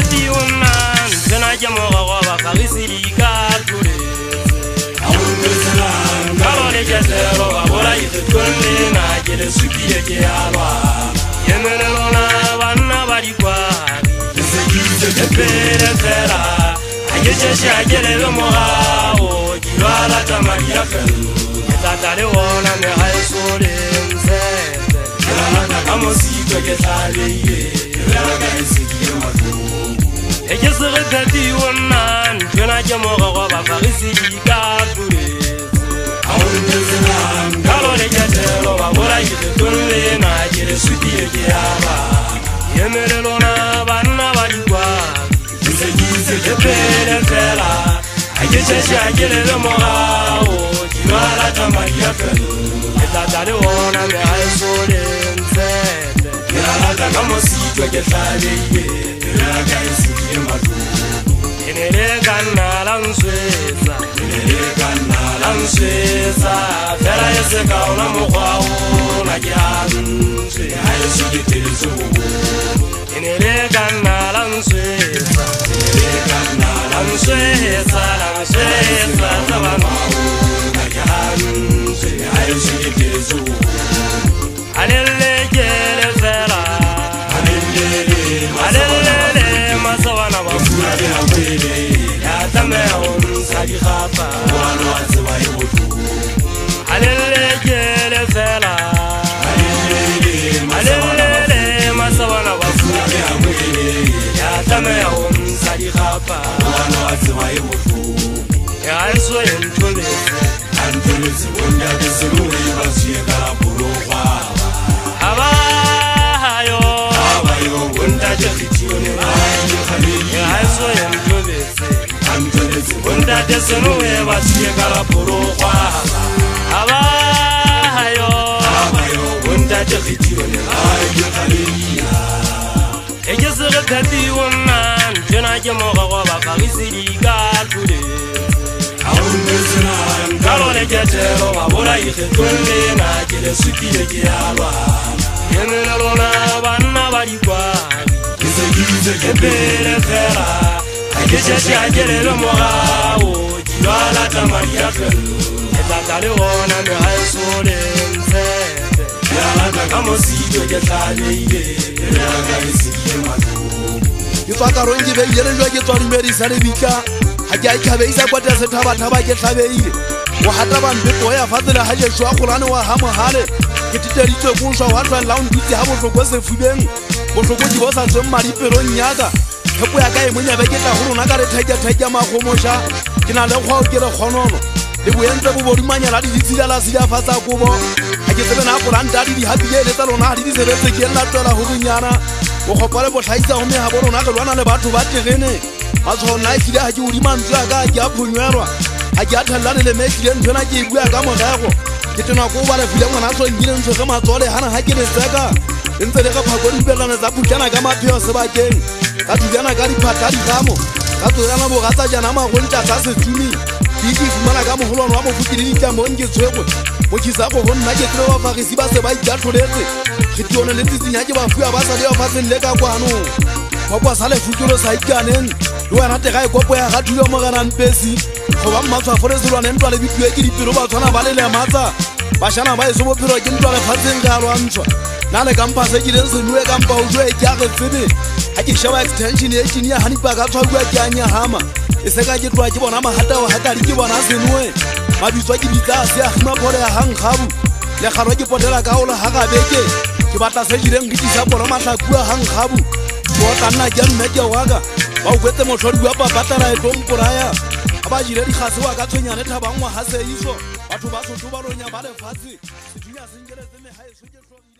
tati una Zena jamoga goba kagisiri katule Karole jazero Abora yitutunde na jele suki yeke alwa Yemelelona wana barikwa Epere fera Ayeche ajele lomoga O jilwala tamaria felu Yetatale wona me haisole mzende Amosito ketale ye Yelaga isikie matu Ejezere tati wona Njena jamoga goba kagisiri katule Karole jazero Abora yitutunde na jele suki yeke alwa Yemelelona wana barikwa Epere fera Ayeche ajele lomoga O jilwala tamaria felu Yetatale wona me haisole mzende Yelaga amosito ketale ye Yelaga isikie matu Enele kana lansweza Lansweza Fera yeseka una mukwa una jihanse Hayesugitirizu Enele kana lansweza Lansweza Tabanu una jihanse Hayesugitirizu Alele jele fera Alele masawana wafura Yatame sadi khapa Wano aziwa yutu Alele jele fera Alele masawana wafura Yatame sadi khapa Wano aziwa yutu Yaiswa yentulisi Antulisi wunda bizilu Ibasiyeka buruwa Abayo Wunda jekitione Yaiswa yentulisi Wunda desenu Ibasiyeka buruwa Abayo Wunda jekitione Ejezere tati wonna Njena jamoga goba kagisiri katule Karole jazero Abora yitutunde na jele suki yeke alwa Yemelelona wana barikwa Epere fera Ayeche ajele lomoga O jilwala tamaria felu Yetatale wona me haisole mzende Yelaga amosito ketale ye Yelaga isikie matu Yifaka rongi be yele jwa ke tswari meri sare bika Haja ikabe isa kwata se thaba ke tlabeile wa hata ba mbeto ya fadela haje jwa qurane wa ha mohale ke titeritse go shwa wa tla laund ditse ha botloko se fubeng botloko di bosa tse mari pero nyaka hepo ya ka e monya be ke tla go rona ka re theka magomosha ke na le go ke re khonono le boentse bo bodumanya la ditsila la sila fatsa kobo ha ke tsebe na quranta di habile le tsa lona ha di sebetse ke nna tola go bunyana go gopale bo tlhaisa go me ha bo rona ke lwana le batho ba tegene a tsona e dile ha ke udi mantla ka ke a phunywelwa ha ke a thallane le mekile ntona ke bua ka mogego ke tena go ba le file ngwana tso ngile ntso ga matsole hana ha ke le tseka ntse le ga phako di pelana tsa putlana ka mapheo sebakeng ka dibana ka diphatadi gamo ka tsona bo gatsa jana magonta ka setsumi di fumana ka moholwana wa mofutile ditamo nke tshwego mo kisa go nna ke tle wa fagisi ba se ba ijatloletse ke tione le tsitsinya ke ba fuya ba sa le fa tselle ka kwano go kwa sale futuro sa ikaneng lo wena te ga ikopo ya ga thulo mo gana mpesi go ba mmatswa foreselwane ntwa le bitwe ke dipelo ba tswana ba le le matsa ba shana ba eso bophelo ke ntwa le fatseng ga lwantshwa na le kampa se ke lense nwe kampa o jwe ke a ge tsebe ha ke shaba extension e ke nia hanipa ka tswa bua ke anya hama e se ka ke twa ke bona mahata o hatari ke bona senwe mabitswa ke bitsa se a gima phole ya hang gabu le garo ke potela ka ola ha ga beke ke batla se direng ditisa bona mahlakua hang gabu go ka nna ke mmeke waka ba o kwetse motlhodi wa papatara e tomporaya ba jire di gase wa ka tshwenyane thabangwa ha se iso batho ba sotho ba ronya ba le fatse se dunya se ngere tsene ha e